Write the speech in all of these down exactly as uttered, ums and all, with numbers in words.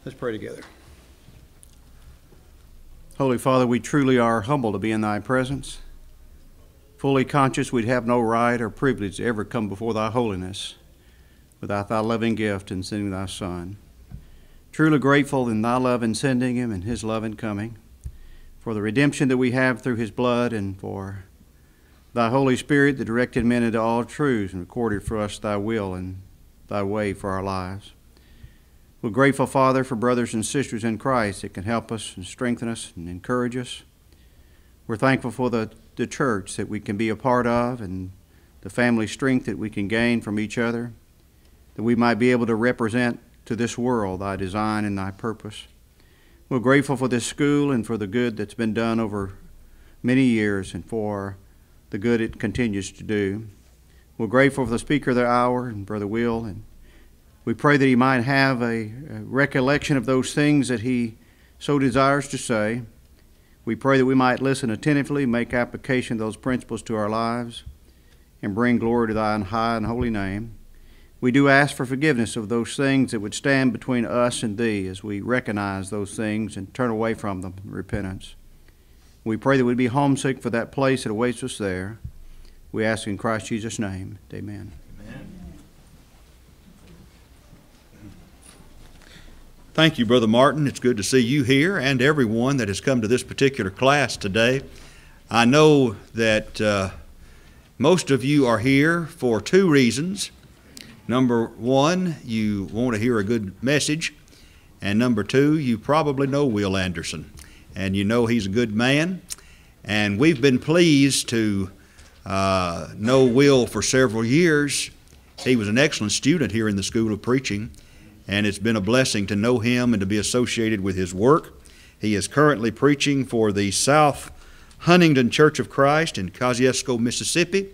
Let's pray together. Holy Father, we truly are humbled to be in thy presence, fully conscious we'd have no right or privilege to ever come before thy holiness without thy loving gift in sending thy Son. Truly grateful in thy love in sending him and his love in coming, for the redemption that we have through his blood, and for thy Holy Spirit that directed men into all truths and recorded for us thy will and thy way for our lives. We're grateful, Father, for brothers and sisters in Christ that can help us and strengthen us and encourage us. We're thankful for the, the church that we can be a part of and the family strength that we can gain from each other, that we might be able to represent to this world thy design and thy purpose. We're grateful for this school and for the good that's been done over many years and for the good it continues to do. We're grateful for the speaker of the hour and Brother Will, and we pray that he might have a, a recollection of those things that he so desires to say. We pray that we might listen attentively, make application of those principles to our lives, and bring glory to thy high and holy name. We do ask for forgiveness of those things that would stand between us and thee as we recognize those things and turn away from them in repentance. We pray that we'd be homesick for that place that awaits us there. We ask in Christ Jesus' name. Amen. Thank you, Brother Martin. It's good to see you here and everyone that has come to this particular class today. I know that uh, most of you are here for two reasons. Number one, you want to hear a good message. And number two, you probably know Will Anderson. And you know he's a good man. And we've been pleased to uh, know Will for several years. He was an excellent student here in the School of Preaching. And it's been a blessing to know him and to be associated with his work. He is currently preaching for the South Huntingdon Church of Christ in Kosciuszko, Mississippi.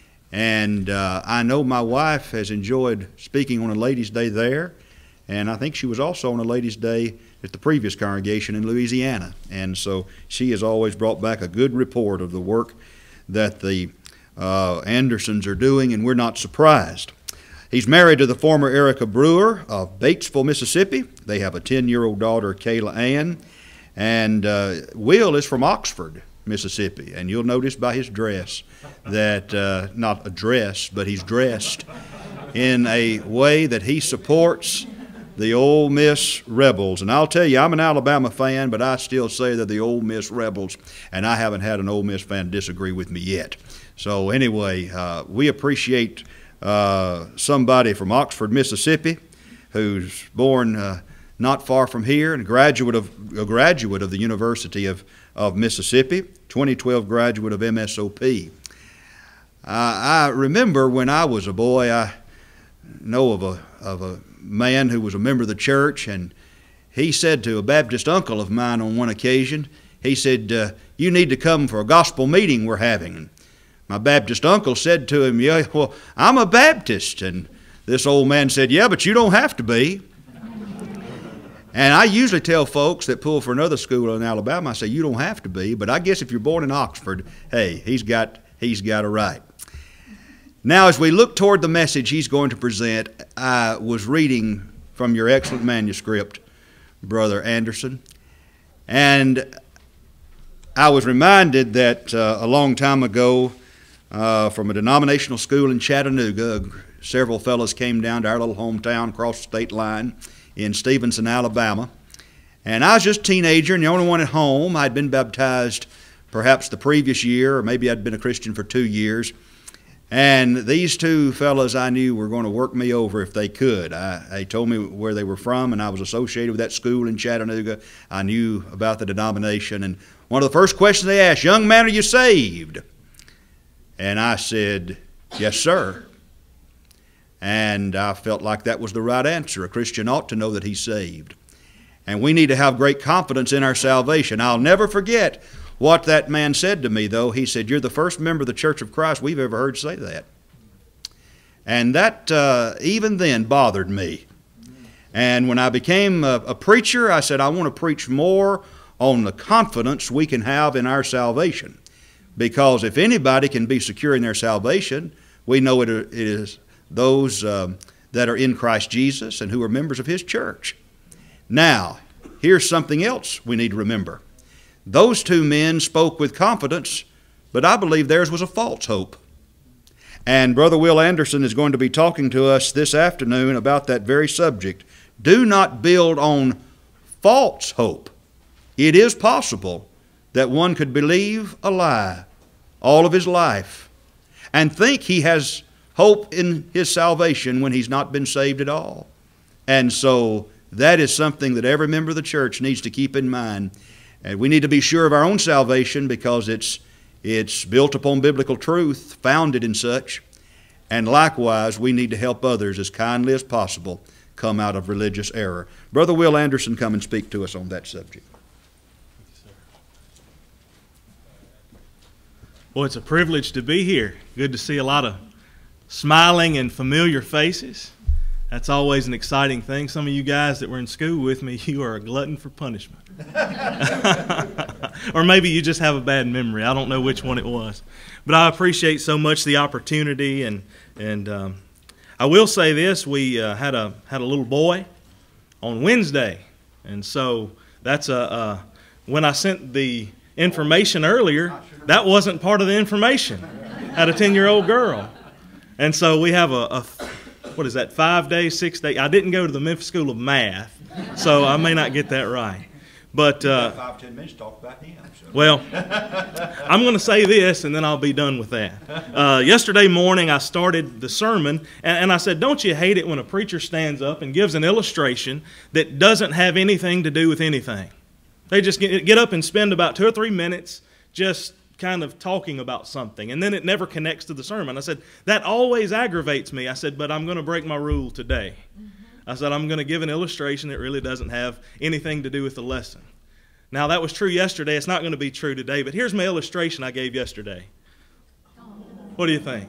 And uh, I know my wife has enjoyed speaking on a Ladies' Day there. And I think she was also on a Ladies' Day at the previous congregation in Louisiana. And so she has always brought back a good report of the work that the uh, Andersons are doing, and we're not surprised. He's married to the former Erica Brewer of Batesville, Mississippi. They have a ten-year-old daughter, Kayla Ann. And uh, Will is from Oxford, Mississippi. And you'll notice by his dress that, uh, not a dress, but he's dressed in a way that he supports the Ole Miss Rebels. And I'll tell you, I'm an Alabama fan, but I still say they're the Ole Miss Rebels. And I haven't had an Ole Miss fan disagree with me yet. So anyway, uh, we appreciate Uh, somebody from Oxford, Mississippi, who's born uh, not far from here, and a graduate of a graduate of the University of, of Mississippi, twenty twelve graduate of M S O P. Uh, I remember when I was a boy, I know of a of a man who was a member of the church, and he said to a Baptist uncle of mine on one occasion, he said, uh, "You need to come for a gospel meeting we're having." My Baptist uncle said to him, "Yeah, well, I'm a Baptist." And this old man said, "Yeah, but you don't have to be." And I usually tell folks that pull for another school in Alabama, I say, you don't have to be, but I guess if you're born in Oxford, hey, he's got, he's got a right. Now, as we look toward the message he's going to present, I was reading from your excellent manuscript, Brother Anderson, and I was reminded that uh, a long time ago, Uh, from a denominational school in Chattanooga, several fellows came down to our little hometown across the state line in Stevenson, Alabama. And I was just a teenager and the only one at home. I'd been baptized perhaps the previous year, or maybe I'd been a Christian for two years. And these two fellows I knew were going to work me over if they could. I, they told me where they were from, and I was associated with that school in Chattanooga. I knew about the denomination. And one of the first questions they asked, "Young man, are you saved?" And I said, "Yes, sir." And I felt like that was the right answer. A Christian ought to know that he's saved. And we need to have great confidence in our salvation. I'll never forget what that man said to me, though. He said, "You're the first member of the Church of Christ we've ever heard say that." And that, uh, even then, bothered me. And when I became a, a preacher, I said, I want to preach more on the confidence we can have in our salvation. Because if anybody can be secure in their salvation, we know it is those um, that are in Christ Jesus and who are members of His church. Now, here's something else we need to remember. Those two men spoke with confidence, but I believe theirs was a false hope. And Brother Will Anderson is going to be talking to us this afternoon about that very subject. Do not build on false hope. It is possible that one could believe a lie all of his life and think he has hope in his salvation when he's not been saved at all. And so that is something that every member of the church needs to keep in mind. And we need to be sure of our own salvation because it's, it's built upon biblical truth, founded in such. And likewise, we need to help others as kindly as possible come out of religious error. Brother Will Anderson, come and speak to us on that subject. Well, it's a privilege to be here. Good to see a lot of smiling and familiar faces. That's always an exciting thing. Some of you guys that were in school with me, you are a glutton for punishment. Or maybe you just have a bad memory. I don't know which one it was. But I appreciate so much the opportunity. And, and um, I will say this, we uh, had, a, had a little boy on Wednesday. And so that's a, uh, when I sent the information earlier, that wasn't part of the information. I had a ten-year-old girl. And so we have a, a what is that, five days, six days? I didn't go to the Memphis School of Math, so I may not get that right. But uh, five, ten minutes to talk about him. So. Well, I'm going to say this, and then I'll be done with that. Uh, yesterday morning, I started the sermon, and, and I said, don't you hate it when a preacher stands up and gives an illustration that doesn't have anything to do with anything? They just get, get up and spend about two or three minutes just kind of talking about something, and then it never connects to the sermon. I said, that always aggravates me. I said, but I'm going to break my rule today. Mm-hmm. I said, I'm going to give an illustration that really doesn't have anything to do with the lesson. Now, that was true yesterday. It's not going to be true today, but here's my illustration I gave yesterday. What do you think?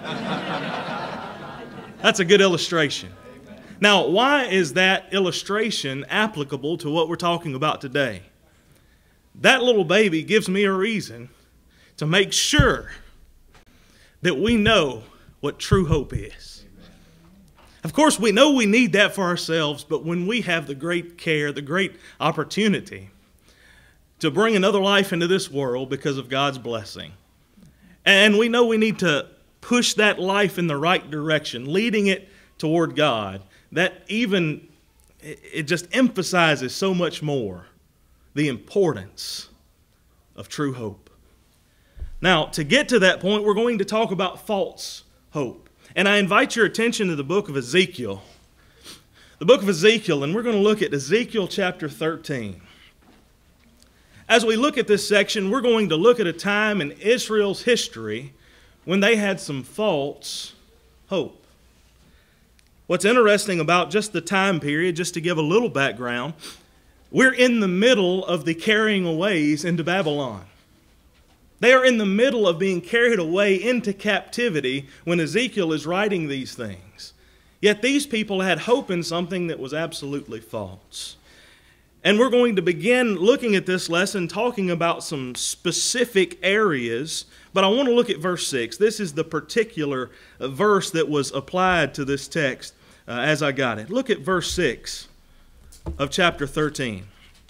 That's a good illustration. Now, why is that illustration applicable to what we're talking about today? That little baby gives me a reason to make sure that we know what true hope is. Of course, we know we need that for ourselves, but when we have the great care, the great opportunity to bring another life into this world because of God's blessing, and we know we need to push that life in the right direction, leading it toward God, that even, it just emphasizes so much more the importance of true hope. Now, to get to that point, we're going to talk about false hope. And I invite your attention to the book of Ezekiel. The book of Ezekiel, and we're going to look at Ezekiel chapter thirteen. As we look at this section, we're going to look at a time in Israel's history when they had some false hope. What's interesting about just the time period, just to give a little background, we're in the middle of the carrying aways into Babylon. They are in the middle of being carried away into captivity when Ezekiel is writing these things. Yet these people had hope in something that was absolutely false. And we're going to begin looking at this lesson talking about some specific areas, but I want to look at verse six. This is the particular verse that was applied to this text uh, as I got it. Look at verse six of chapter thirteen.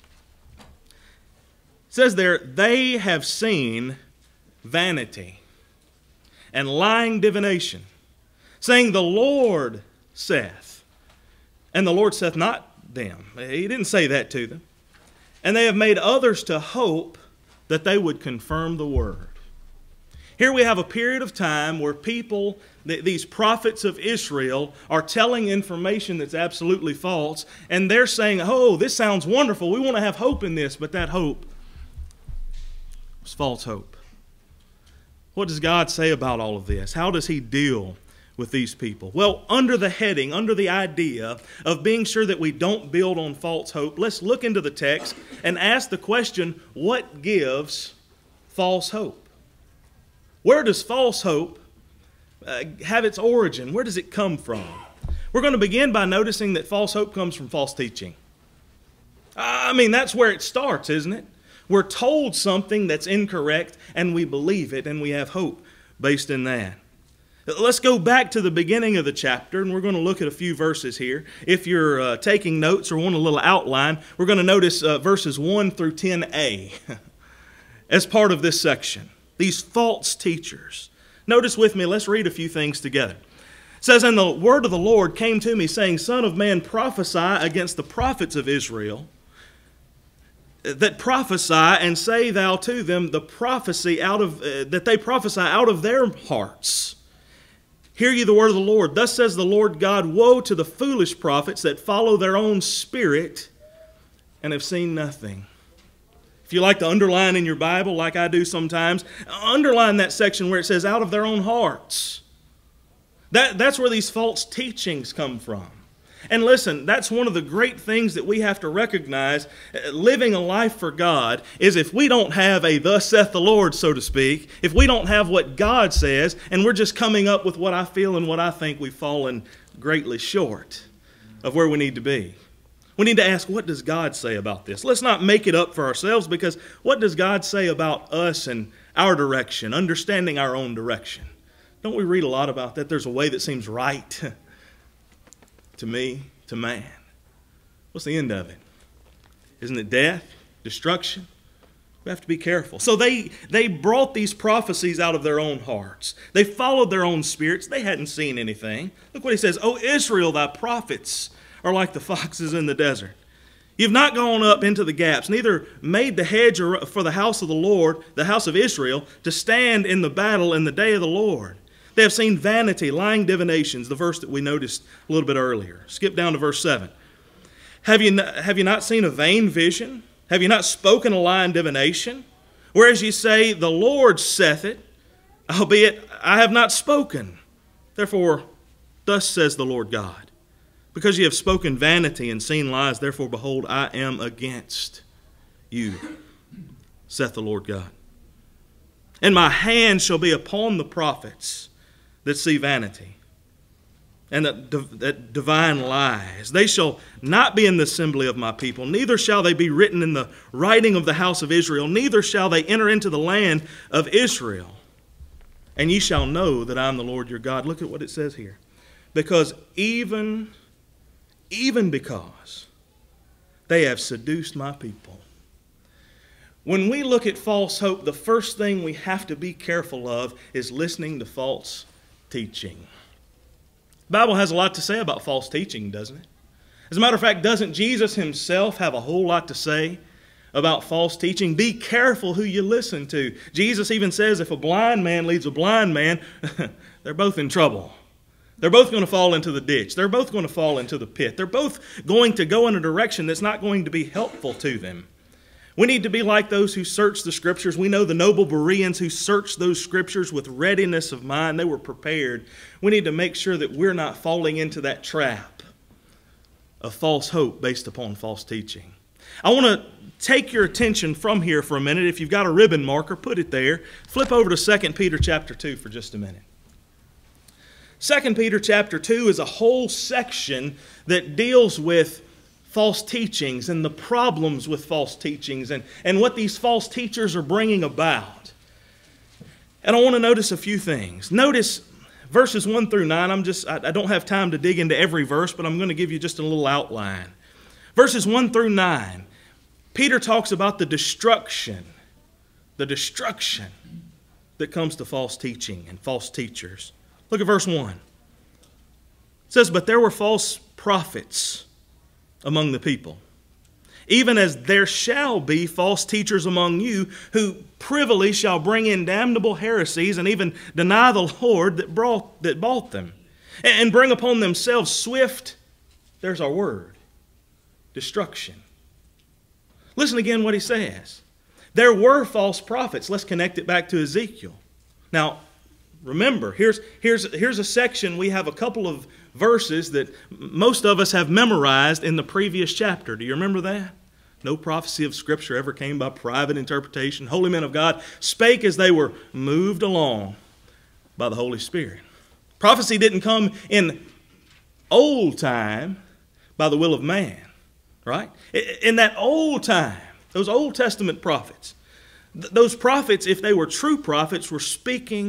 It says there, they have seen vanity and lying divination, saying, the Lord saith, and the Lord saith not them. He didn't say that to them. And they have made others to hope that they would confirm the word. Here we have a period of time where people, these prophets of Israel, are telling information that's absolutely false, and they're saying, oh, this sounds wonderful. We want to have hope in this, but that hope was false hope. What does God say about all of this? How does He deal with these people? Well, under the heading, under the idea of being sure that we don't build on false hope, let's look into the text and ask the question, what gives false hope? Where does false hope uh, have its origin? Where does it come from? We're going to begin by noticing that false hope comes from false teaching. I mean, that's where it starts, isn't it? We're told something that's incorrect, and we believe it, and we have hope based in that. Let's go back to the beginning of the chapter, and we're going to look at a few verses here. If you're uh, taking notes or want a little outline, we're going to notice uh, verses one through ten a as part of this section. These false teachers. Notice with me, let's read a few things together. It says, "And the word of the Lord came to me, saying, Son of man, prophesy against the prophets of Israel, that prophesy, and say thou to them the prophecy out of uh, that they prophesy out of their hearts. Hear ye the word of the Lord. Thus says the Lord God, Woe to the foolish prophets that follow their own spirit and have seen nothing." If you like to underline in your Bible, like I do sometimes, underline that section where it says out of their own hearts. That, that's where these false teachings come from. And listen, that's one of the great things that we have to recognize. Living a life for God is if we don't have a thus saith the Lord, so to speak, if we don't have what God says, and we're just coming up with what I feel and what I think, we've fallen greatly short of where we need to be. We need to ask, what does God say about this? Let's not make it up for ourselves, because what does God say about us and our direction, understanding our own direction? Don't we read a lot about that? There's a way that seems right to me, to man. What's the end of it? Isn't it death, destruction? We have to be careful. So they, they brought these prophecies out of their own hearts. They followed their own spirits. They hadn't seen anything. Look what he says, O Israel, thy prophets are like the foxes in the desert. You've not gone up into the gaps, neither made the hedge for the house of the Lord, the house of Israel, to stand in the battle in the day of the Lord. They have seen vanity, lying divinations, the verse that we noticed a little bit earlier. Skip down to verse seven. Have you not, have you not seen a vain vision? Have you not spoken a lying divination? Whereas ye say, the Lord saith it, albeit I have not spoken. Therefore, thus says the Lord God, because ye have spoken vanity and seen lies, therefore, behold, I am against you, saith the Lord God. And my hand shall be upon the prophets that see vanity, and that, that divine lies. They shall not be in the assembly of my people, neither shall they be written in the writing of the house of Israel, neither shall they enter into the land of Israel. And ye shall know that I am the Lord your God. Look at what it says here. Because even, even because they have seduced my people. When we look at false hope, the first thing we have to be careful of is listening to false teaching. The Bible has a lot to say about false teaching, doesn't it? As a matter of fact, doesn't Jesus himself have a whole lot to say about false teaching? Be careful who you listen to. Jesus even says if a blind man leads a blind man, they're both in trouble. They're both going to fall into the ditch. They're both going to fall into the pit. They're both going to go in a direction that's not going to be helpful to them. We need to be like those who search the Scriptures. We know the noble Bereans who searched those Scriptures with readiness of mind. They were prepared. We need to make sure that we're not falling into that trap of false hope based upon false teaching. I want to take your attention from here for a minute. If you've got a ribbon marker, put it there. Flip over to Second Peter chapter two for just a minute. Second Peter chapter two is a whole section that deals with false teachings and the problems with false teachings and, and what these false teachers are bringing about. And I want to notice a few things. Notice verses one through nine. I'm just, I, I don't have time to dig into every verse, but I'm going to give you just a little outline. Verses one through nine, Peter talks about the destruction, the destruction that comes to false teaching and false teachers. Look at verse one. It says, But there were false prophets among the people, even as there shall be false teachers among you, who privily shall bring in damnable heresies, and even deny the Lord that brought that bought them, and bring upon themselves swift, there's our word, destruction. Listen again what he says. There were false prophets. Let's connect it back to Ezekiel. Now, remember, here's, here's, here's a section, we have a couple of verses that most of us have memorized in the previous chapter. Do you remember that? No prophecy of Scripture ever came by private interpretation. Holy men of God spake as they were moved along by the Holy Spirit. Prophecy didn't come in old time by the will of man, right? In that old time, those Old Testament prophets, th- those prophets, if they were true prophets, were speaking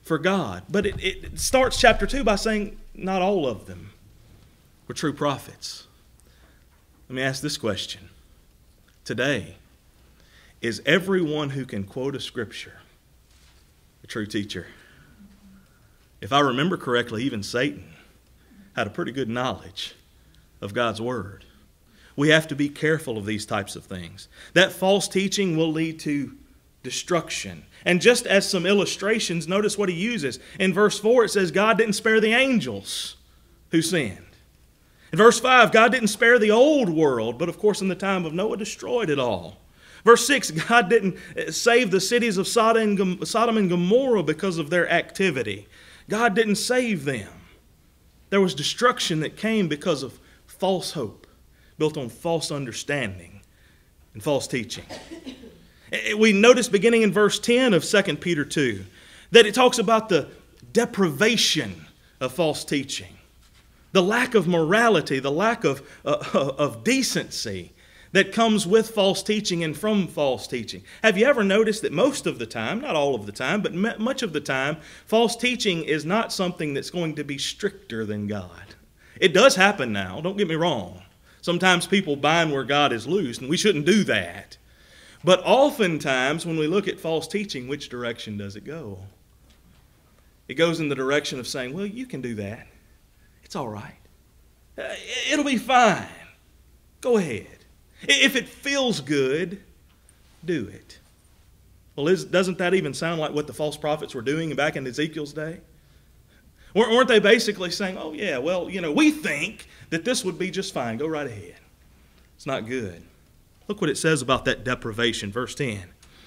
for God. But it, it starts chapter two by saying not all of them were true prophets. Let me ask this question. Today, is everyone who can quote a scripture a true teacher? If I remember correctly, even Satan had a pretty good knowledge of God's Word. We have to be careful of these types of things. That false teaching will lead to destruction. And just as some illustrations, notice what he uses. In verse four, it says God didn't spare the angels who sinned. In verse five, God didn't spare the old world, but of course in the time of Noah destroyed it all. Verse six, God didn't save the cities of Sodom and Gomorrah because of their activity. God didn't save them. There was destruction that came because of false hope, built on false understanding and false teaching. We notice beginning in verse ten of Second Peter two that it talks about the deprivation of false teaching, the lack of morality, the lack of, uh, of decency that comes with false teaching and from false teaching. Have you ever noticed that most of the time, not all of the time, but much of the time, false teaching is not something that's going to be stricter than God? It does happen now, don't get me wrong. Sometimes people bind where God is loosed, and we shouldn't do that. But oftentimes, when we look at false teaching, which direction does it go? It goes in the direction of saying, well, you can do that. It's all right. It'll be fine. Go ahead. If it feels good, do it. Well, is, doesn't that even sound like what the false prophets were doing back in Ezekiel's day? Weren't they basically saying, oh, yeah, well, you know, we think that this would be just fine. Go right ahead. It's not good. Look what it says about that deprivation, verse ten. It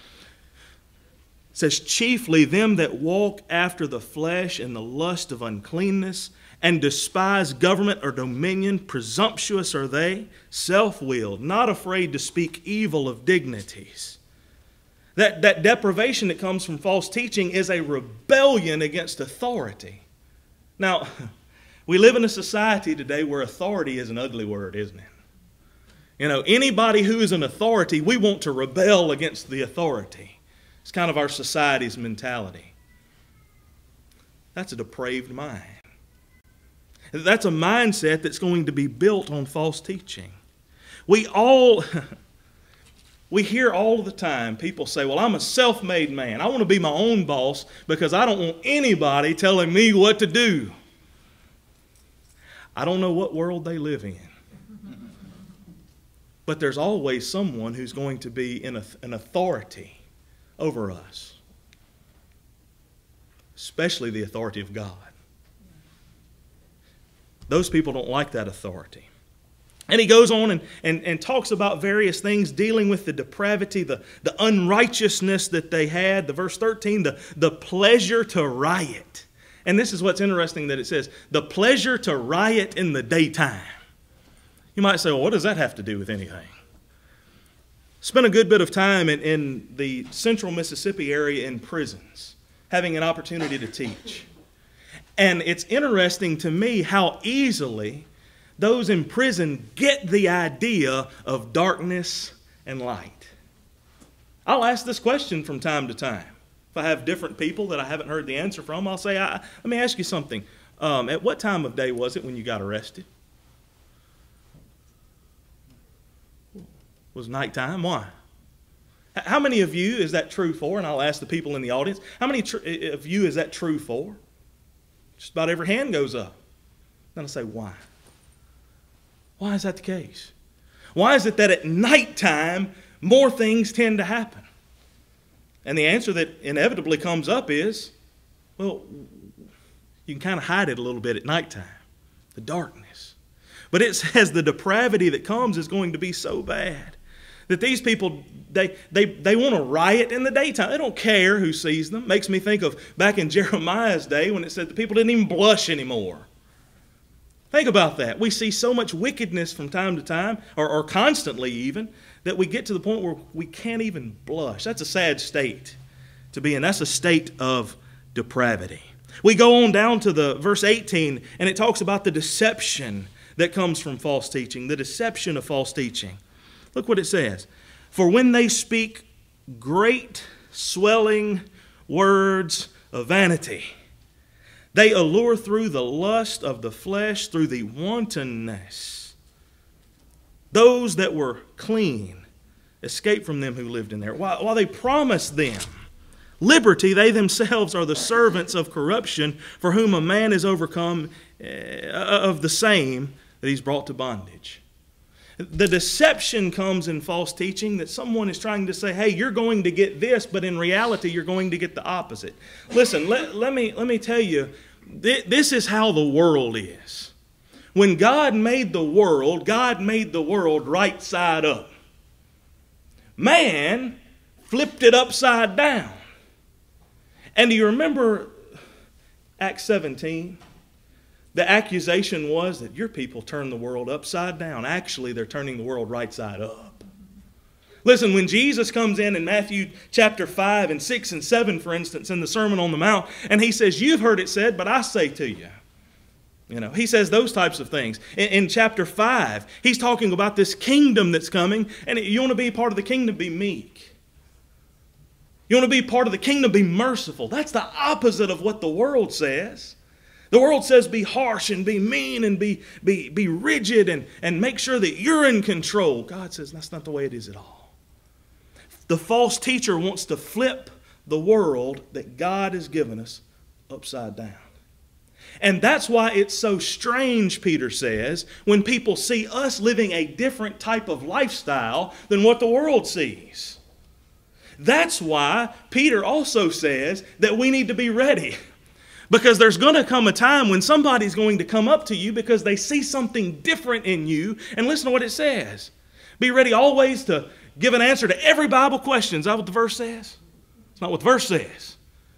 says, chiefly them that walk after the flesh and the lust of uncleanness, and despise government or dominion, presumptuous are they, self-willed, not afraid to speak evil of dignities. That, that deprivation that comes from false teaching is a rebellion against authority. Now, we live in a society today where authority is an ugly word, isn't it? You know, anybody who is an authority, we want to rebel against the authority. It's kind of our society's mentality. That's a depraved mind. That's a mindset that's going to be built on false teaching. We all, we hear all the time people say, well, I'm a self-made man. I want to be my own boss because I don't want anybody telling me what to do. I don't know what world they live in. But there's always someone who's going to be in a, an authority over us, especially the authority of God. Those people don't like that authority. And he goes on and, and, and talks about various things dealing with the depravity, the, the unrighteousness that they had. The verse thirteen, the, the pleasure to riot. And this is what's interesting that it says, the pleasure to riot in the daytime. You might say, well, what does that have to do with anything? Spent a good bit of time in, in the central Mississippi area in prisons, having an opportunity to teach. And it's interesting to me how easily those in prison get the idea of darkness and light. I'll ask this question from time to time. If I have different people that I haven't heard the answer from, I'll say, I, let me ask you something. Um, at what time of day was it when you got arrested? Was nighttime? Why? How many of you is that true for? And I'll ask the people in the audience, how many tr- of you is that true for? Just about every hand goes up. Then I say, why? Why is that the case? Why is it that at nighttime more things tend to happen? And the answer that inevitably comes up is, well, you can kind of hide it a little bit at nighttime, the darkness. But it says the depravity that comes is going to be so bad that these people, they, they, they want to riot in the daytime. They don't care who sees them. Makes me think of back in Jeremiah's day when it said the people didn't even blush anymore. Think about that. We see so much wickedness from time to time, or, or constantly even, that we get to the point where we can't even blush. That's a sad state to be in. That's a state of depravity. We go on down to the verse eighteen, and it talks about the deception that comes from false teaching, the deception of false teaching. Look what it says. For when they speak great swelling words of vanity. They allure through the lust of the flesh, through the wantonness. Those that were clean escaped from them who lived in there. While, while they promised them liberty, they themselves are the servants of corruption, for whom a man is overcome uh, of the same that he's brought to bondage. The deception comes in false teaching that someone is trying to say, hey, you're going to get this, but in reality, you're going to get the opposite. Listen, let, let, me, let me tell you, th- this is how the world is. When God made the world, God made the world right side up. Man flipped it upside down. And do you remember Acts seventeen? The accusation was that your people turned the world upside down. Actually, they're turning the world right side up. Listen, when Jesus comes in in Matthew chapter five and six and seven, for instance, in the Sermon on the Mount, and he says, you've heard it said, but I say to you. You know, he says those types of things. In, in chapter five, he's talking about this kingdom that's coming, and you want to be part of the kingdom, be meek. You want to be part of the kingdom, be merciful. That's the opposite of what the world says. The world says be harsh and be mean and be, be, be rigid and, and make sure that you're in control. God says that's not the way it is at all. The false teacher wants to flip the world that God has given us upside down. And that's why it's so strange, Peter says, when people see us living a different type of lifestyle than what the world sees. That's why Peter also says that we need to be ready. Because there's going to come a time when somebody's going to come up to you because they see something different in you. And listen to what it says. Be ready always to give an answer to every Bible question. Is that what the verse says? It's not what the verse says.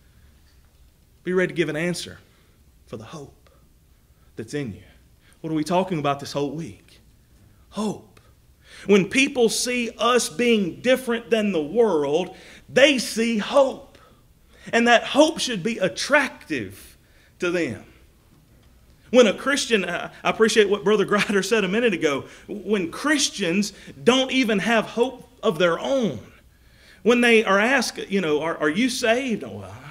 Be ready to give an answer for the hope that's in you. What are we talking about this whole week? Hope. When people see us being different than the world, they see hope. And that hope should be attractive to them. When a Christian, I appreciate what Brother Grider said a minute ago, when Christians don't even have hope of their own, when they are asked, you know, are, are you saved? Oh, well,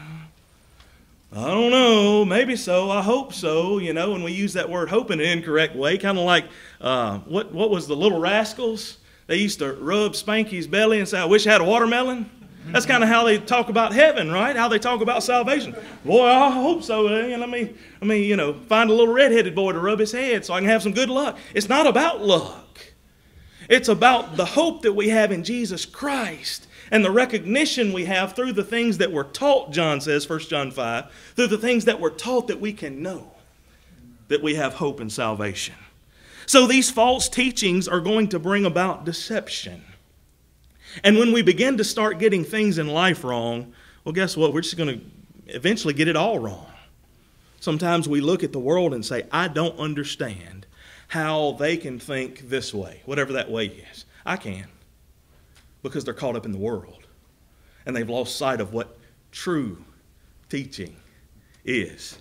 I don't know, maybe so, I hope so, you know, and we use that word hope in an incorrect way, kind of like, uh, what, what was the Little Rascals? They used to rub Spanky's belly and say, I wish I had a watermelon. That's kind of how they talk about heaven, right? How they talk about salvation. Boy, I hope so. Eh? Let me, let me, you know, find a little red-headed boy to rub his head so I can have some good luck. It's not about luck. It's about the hope that we have in Jesus Christ and the recognition we have through the things that we're taught, John says, First John five, through the things that we're taught that we can know that we have hope and salvation. So these false teachings are going to bring about deception. And when we begin to start getting things in life wrong, well, guess what? We're just going to eventually get it all wrong. Sometimes we look at the world and say, I don't understand how they can think this way, whatever that way is. I can, because they're caught up in the world. And they've lost sight of what true teaching is.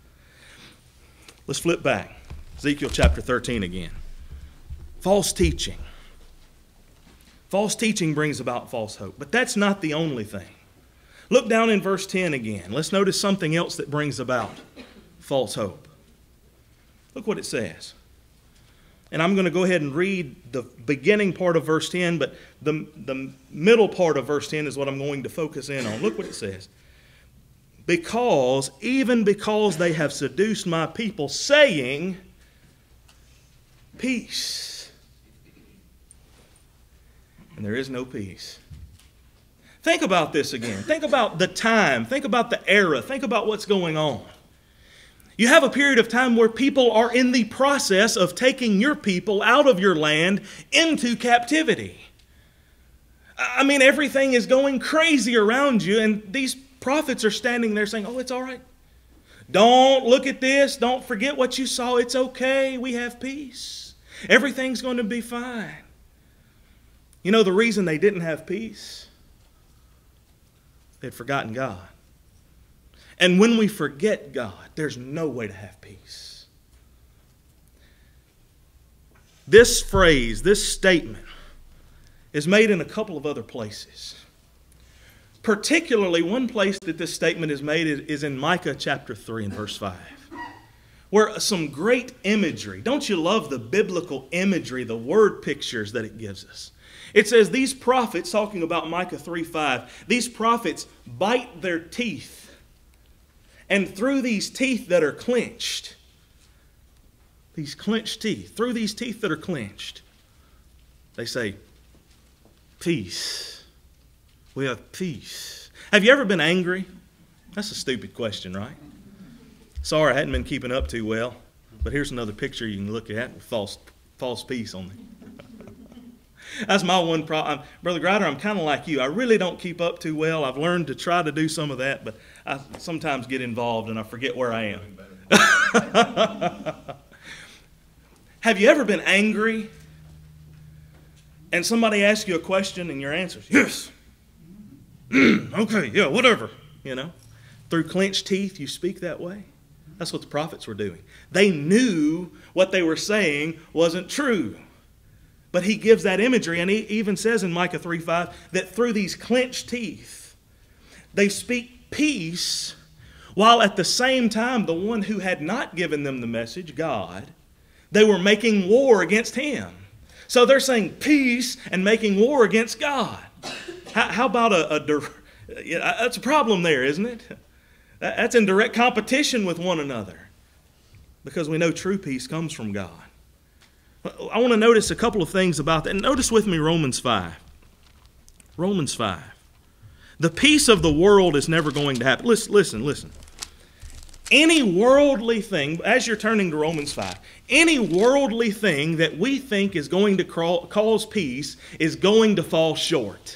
Let's flip back. Ezekiel chapter thirteen again. False teaching. False teaching brings about false hope. But that's not the only thing. Look down in verse ten again. Let's notice something else that brings about false hope. Look what it says. And I'm going to go ahead and read the beginning part of verse ten, but the, the middle part of verse ten is what I'm going to focus in on. Look what it says. Because, even because they have seduced my people, saying, peace. And there is no peace. Think about this again. Think about the time. Think about the era. Think about what's going on. You have a period of time where people are in the process of taking your people out of your land into captivity. I mean, everything is going crazy around you, and these prophets are standing there saying, oh, it's all right. Don't look at this. Don't forget what you saw. It's okay. We have peace. Everything's going to be fine. You know the reason they didn't have peace? They'd forgotten God. And when we forget God, there's no way to have peace. This phrase, this statement, is made in a couple of other places. Particularly, one place that this statement is made is in Micah chapter three and verse five, where some great imagery. Don't you love the biblical imagery, the word pictures that it gives us? It says these prophets, talking about Micah three five, these prophets bite their teeth, and through these teeth that are clenched, these clenched teeth, through these teeth that are clenched, they say, peace. We have peace. Have you ever been angry? That's a stupid question, right? Sorry, I hadn't been keeping up too well. But here's another picture you can look at with false, false peace on it. That's my one problem. Brother Grider, I'm kind of like you. I really don't keep up too well. I've learned to try to do some of that, but I sometimes get involved and I forget where I am. Have you ever been angry and somebody asks you a question and your answer is yes? Okay, yeah, whatever, you know. Through clenched teeth, you speak that way. That's what the prophets were doing. They knew what they were saying wasn't true. But he gives that imagery, and he even says in Micah three five that through these clenched teeth, they speak peace, while at the same time, the one who had not given them the message, God, they were making war against him. So they're saying peace and making war against God. How, how about a, a, that's a problem there, isn't it? That's in direct competition with one another, because we know true peace comes from God. I want to notice a couple of things about that. And notice with me Romans five. Romans five. The peace of the world is never going to happen. Listen, listen, listen. Any worldly thing, as you're turning to Romans five, any worldly thing that we think is going to cause peace is going to fall short.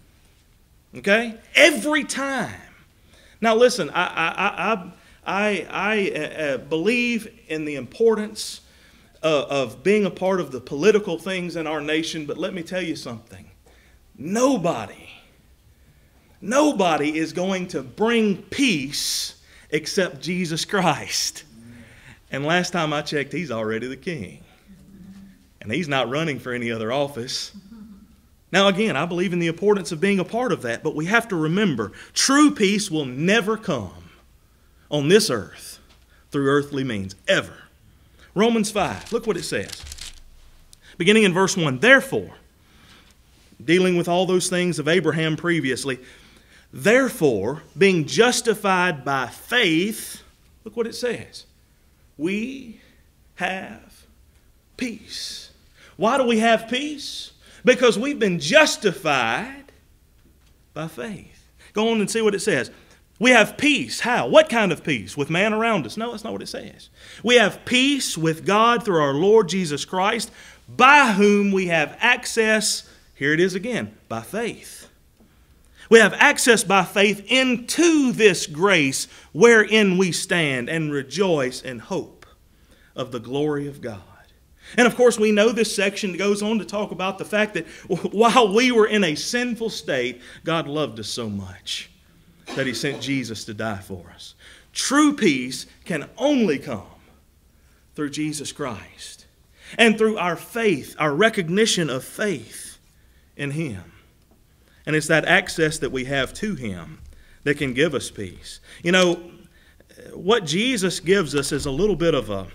Okay? Every time. Now listen, I I I I, I uh, believe in the importance of, of being a part of the political things in our nation, but let me tell you something. Nobody, nobody is going to bring peace except Jesus Christ. And last time I checked, he's already the king. And he's not running for any other office. Now again, I believe in the importance of being a part of that, but we have to remember, true peace will never come on this earth through earthly means, ever. Romans five, look what it says. Beginning in verse one, therefore, dealing with all those things of Abraham previously, therefore, being justified by faith, look what it says, we have peace. Why do we have peace? Because we've been justified by faith. Go on and see what it says. We have peace. How? What kind of peace? With man around us? No, that's not what it says. We have peace with God through our Lord Jesus Christ, by whom we have access, here it is again, by faith. We have access by faith into this grace wherein we stand and rejoice in hope of the glory of God. And of course, we know this section goes on to talk about the fact that while we were in a sinful state, God loved us so much that he sent Jesus to die for us. True peace can only come through Jesus Christ and through our faith, our recognition of faith in him. And it's that access that we have to him that can give us peace. You know, what Jesus gives us is a little bit of a...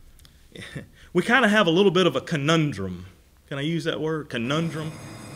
We kind of have a little bit of a conundrum. Can I use that word? Conundrum?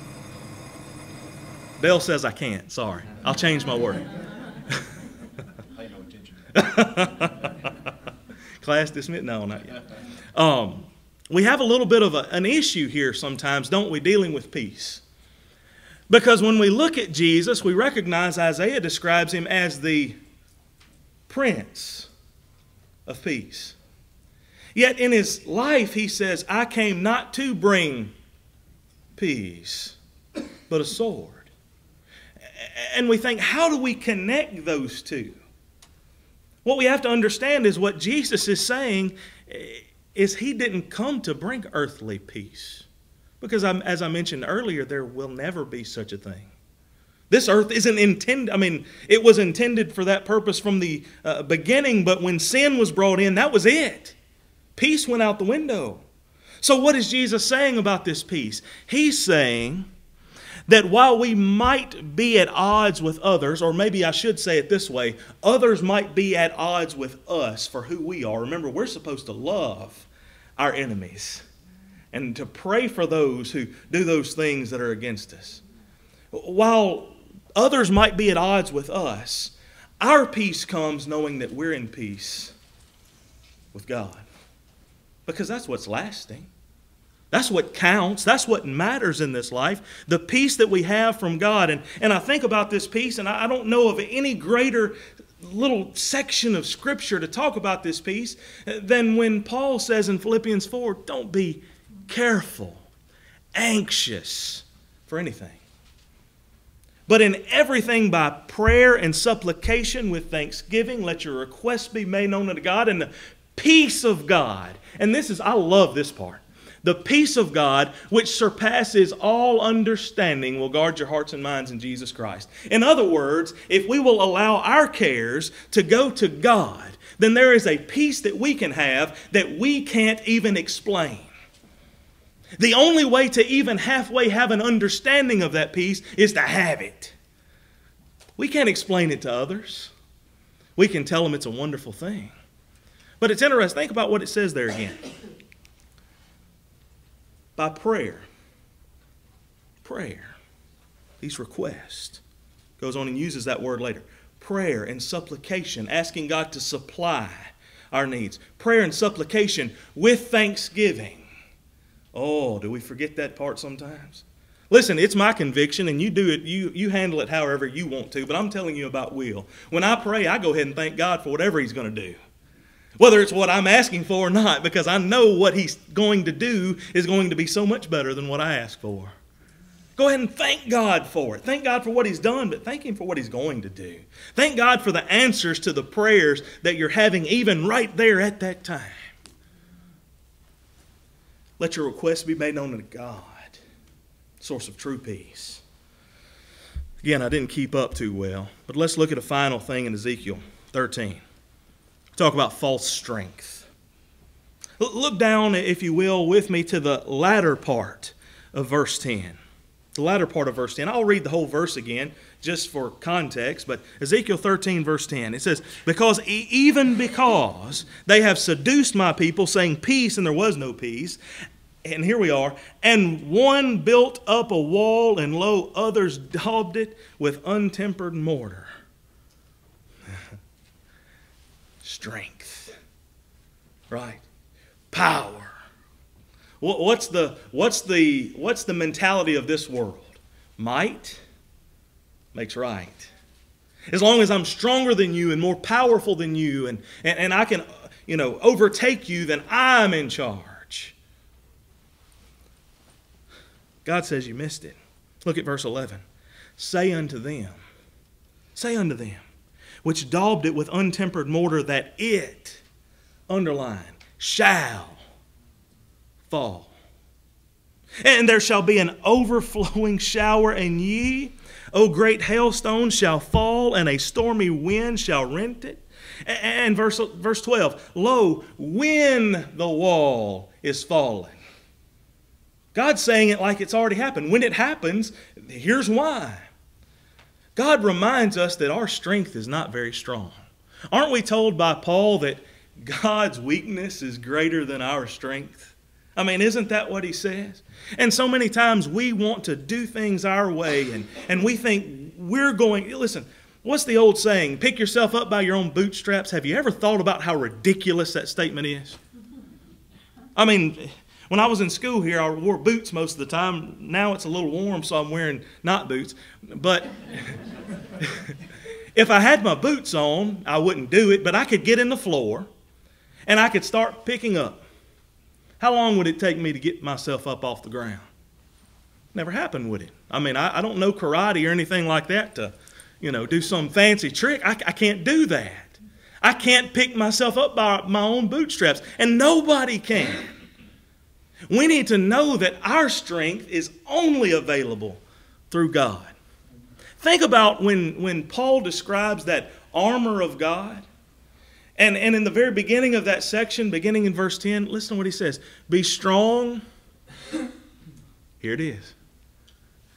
Dale says I can't. Sorry. I'll change my word. Pay no attention. Class dismissed? No, not yet. Um, we have a little bit of a, an issue here sometimes, don't we, dealing with peace? Because when we look at Jesus, we recognize Isaiah describes him as the Prince of Peace. Yet in his life, he says, I came not to bring peace, but a sword. And we think, how do we connect those two? What we have to understand is what Jesus is saying is he didn't come to bring earthly peace. Because as I mentioned earlier, there will never be such a thing. This earth isn't intended, I mean, it was intended for that purpose from the uh, beginning, but when sin was brought in, that was it. Peace went out the window. So what is Jesus saying about this peace? He's saying that while we might be at odds with others, or maybe I should say it this way, others might be at odds with us for who we are. Remember, we're supposed to love our enemies and to pray for those who do those things that are against us. While others might be at odds with us, our peace comes knowing that we're in peace with God. Because that's what's lasting. That's what counts. That's what matters in this life. The peace that we have from God. And, and I think about this peace, and I don't know of any greater little section of Scripture to talk about this peace than when Paul says in Philippians four, don't be careful, anxious for anything. But in everything by prayer and supplication with thanksgiving, let your requests be made known unto God, and the peace of God. And this is, I love this part. The peace of God, which surpasses all understanding, will guard your hearts and minds in Jesus Christ. In other words, if we will allow our cares to go to God, then there is a peace that we can have that we can't even explain. The only way to even halfway have an understanding of that peace is to have it. We can't explain it to others. We can tell them it's a wonderful thing. But it's interesting. Think about what it says there again. By prayer. Prayer. These requests. Goes on and uses that word later. Prayer and supplication. Asking God to supply our needs. Prayer and supplication with thanksgiving. Oh, do we forget that part sometimes? Listen, it's my conviction, and you do it, you, you handle it however you want to, but I'm telling you about Will. When I pray, I go ahead and thank God for whatever He's going to do. Whether it's what I'm asking for or not, because I know what He's going to do is going to be so much better than what I ask for. Go ahead and thank God for it. Thank God for what He's done, but thank Him for what He's going to do. Thank God for the answers to the prayers that you're having even right there at that time. Let your requests be made known to God, source of true peace. Again, I didn't keep up too well, but let's look at a final thing in Ezekiel thirteen. Talk about false strength. Look down, if you will, with me to the latter part of verse ten. The latter part of verse ten. I'll read the whole verse again just for context, but Ezekiel thirteen verse ten. It says, because even because they have seduced my people, saying peace, and there was no peace, and here we are, and one built up a wall, and lo, others daubed it with untempered mortar. Strength, right? Power. What's the what's the what's the mentality of this world? Might makes right. As long as I'm stronger than you and more powerful than you, and and, and I can, you know, overtake you, then I'm in charge. God says you missed it. Look at verse eleven. Say unto them, say unto them, which daubed it with untempered mortar, that it, underline, shall fall. And there shall be an overflowing shower, and ye, O great hailstones, shall fall, and a stormy wind shall rent it. And verse, verse twelve, lo, when the wall is fallen. God's saying it like it's already happened. When it happens, here's why. God reminds us that our strength is not very strong. Aren't we told by Paul that God's weakness is greater than our strength? I mean, isn't that what he says? And so many times we want to do things our way, and, and we think we're going, listen, what's the old saying? Pick yourself up by your own bootstraps. Have you ever thought about how ridiculous that statement is? I mean, when I was in school here, I wore boots most of the time. Now it's a little warm, so I'm wearing not boots. But if I had my boots on, I wouldn't do it, but I could get in the floor and I could start picking up. How long would it take me to get myself up off the ground? Never happened, would it? I mean, I, I don't know karate or anything like that to, you know, do some fancy trick. I, I can't do that. I can't pick myself up by my own bootstraps, and nobody can. We need to know that our strength is only available through God. Think about when, when Paul describes that armor of God. And, and in the very beginning of that section, beginning in verse ten, listen to what he says. Be strong. Here it is.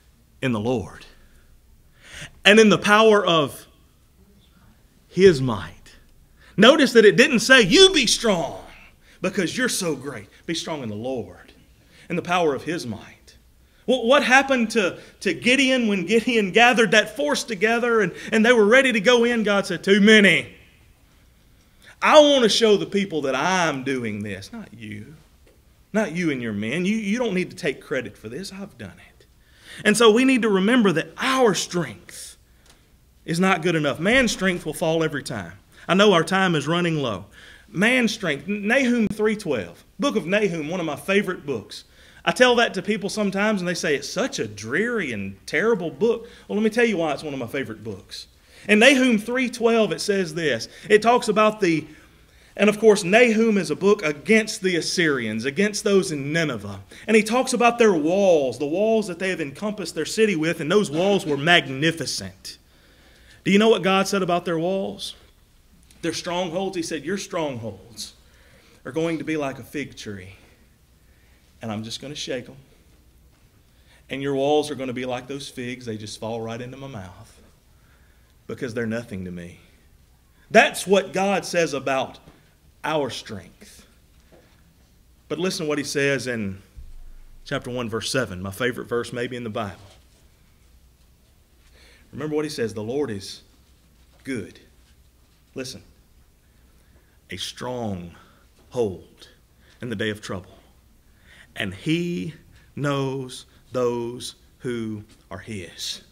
in the Lord and in the power of His might. Notice that it didn't say, you be strong because you're so great. Be strong in the Lord and the power of His might. Well, what happened to, to Gideon when Gideon gathered that force together and, and they were ready to go in? God said, too many. I want to show the people that I'm doing this, not you. Not you and your men. You, you don't need to take credit for this. I've done it. And so we need to remember that our strength is not good enough. Man's strength will fall every time. I know our time is running low. Man's strength, Nahum three twelve, Book of Nahum, one of my favorite books. I tell that to people sometimes and they say it's such a dreary and terrible book. Well, let me tell you why it's one of my favorite books. In Nahum three twelve, it says this. It talks about the And of course, Nahum is a book against the Assyrians, against those in Nineveh. And he talks about their walls, the walls that they have encompassed their city with, and those walls were magnificent. Do you know what God said about their walls? Their strongholds, He said, your strongholds are going to be like a fig tree. And I'm just going to shake them. And your walls are going to be like those figs. They just fall right into my mouth because they're nothing to me. That's what God says about our strength. But listen to what He says in chapter one, verse seven, my favorite verse maybe in the Bible. Remember what He says, the Lord is good. Listen, a strong hold in the day of trouble. And He knows those who are His.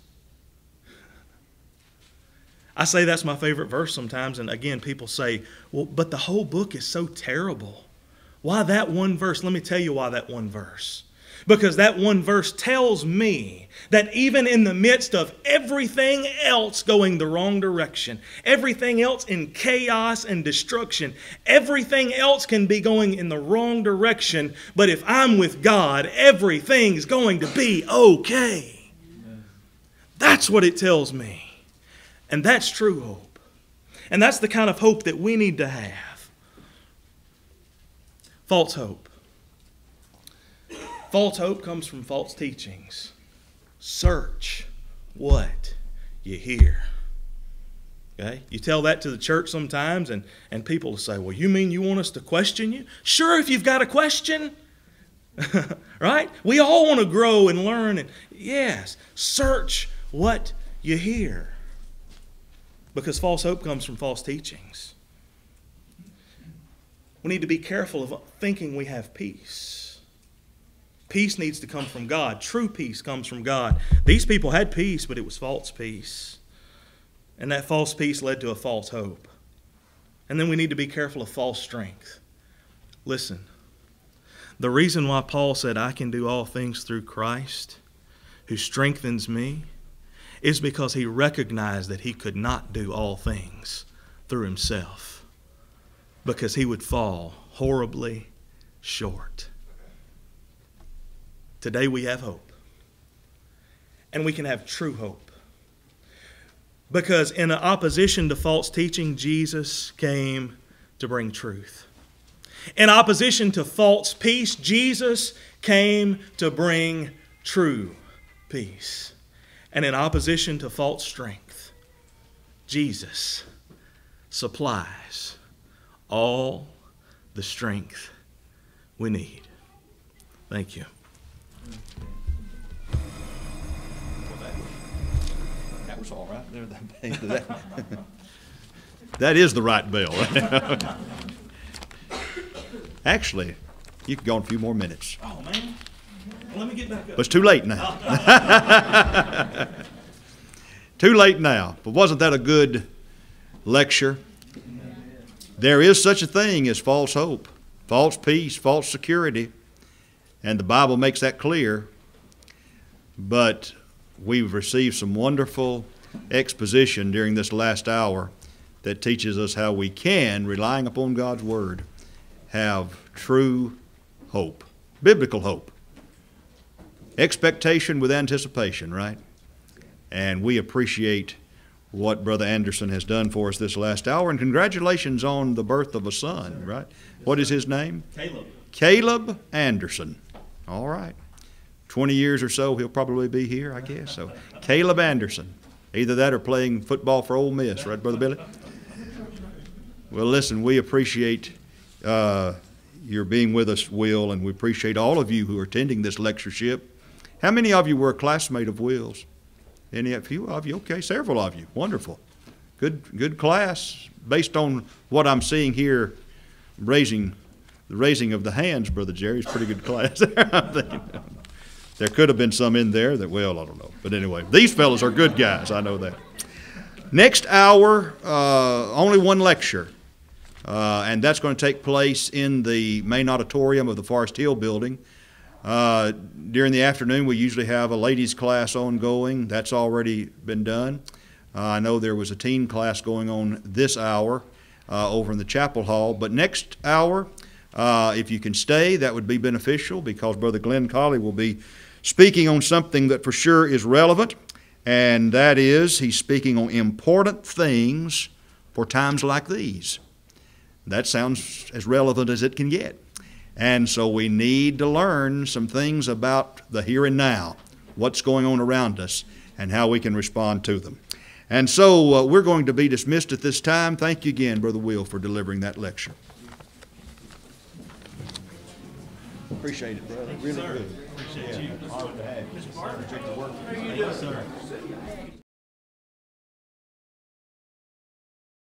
I say that's my favorite verse sometimes, and again, people say, well, but the whole book is so terrible. Why that one verse? Let me tell you why that one verse. Because that one verse tells me that even in the midst of everything else going the wrong direction, everything else in chaos and destruction, everything else can be going in the wrong direction, but if I'm with God, everything's going to be okay. That's what it tells me. And that's true hope. And that's the kind of hope that we need to have. False hope. False hope comes from false teachings. Search what you hear. Okay? You tell that to the church sometimes, and, and people will say, well, you mean you want us to question you? Sure, if you've got a question. Right? We all want to grow and learn. And yes, search what you hear. Because false hope comes from false teachings. We need to be careful of thinking we have peace. Peace needs to come from God. True peace comes from God. These people had peace, but it was false peace. And that false peace led to a false hope. And then we need to be careful of false strength. Listen, the reason why Paul said, I can do all things through Christ, who strengthens me, is because he recognized that he could not do all things through himself, because he would fall horribly short. Today we have hope, and we can have true hope, because in opposition to false teaching, Jesus came to bring truth. In opposition to false peace, Jesus came to bring true peace. And in opposition to false strength, Jesus supplies all the strength we need. Thank you. That was all right there. That, that is the right bell. Actually, you can go on a few more minutes. Oh, man. Well, let me get back up. But it's too late now. Too late now. But wasn't that a good lecture? There is such a thing as false hope, false peace, false security, and the Bible makes that clear. But we've received some wonderful exposition during this last hour that teaches us how we can, relying upon God's Word, have true hope, biblical hope. Expectation with anticipation, right? And we appreciate what Brother Anderson has done for us this last hour. And congratulations on the birth of a son, right? What is his name? Caleb. Caleb Anderson. All right. twenty years or so, he'll probably be here, I guess. So, Caleb Anderson. Either that or playing football for Ole Miss, right, Brother Billy? Well, listen, we appreciate uh, your being with us, Will, and we appreciate all of you who are attending this lectureship. How many of you were a classmate of Will's? Any? A few of you? Okay, several of you. Wonderful. Good, good class. Based on what I'm seeing here, raising the raising of the hands, Brother Jerry, is pretty good class there. I'm thinking. There could have been some in there that, well, I don't know. But anyway, these fellows are good guys. I know that. Next hour, uh, only one lecture, uh, and that's going to take place in the main auditorium of the Forest Hill building. Uh, during the afternoon, we usually have a ladies' class ongoing. That's already been done. Uh, I know there was a teen class going on this hour uh, over in the chapel hall. But next hour, uh, if you can stay, that would be beneficial because Brother Glenn Colley will be speaking on something that for sure is relevant, and that is he's speaking on important things for times like these. That sounds as relevant as it can get. And so we need to learn some things about the here and now, what's going on around us, and how we can respond to them. And so uh, we're going to be dismissed at this time. Thank you again, Brother Will, for delivering that lecture. Appreciate it, brother. Really good. Appreciate you. Honored to have you. Mister Barton. Appreciate the work. How are you doing, sir?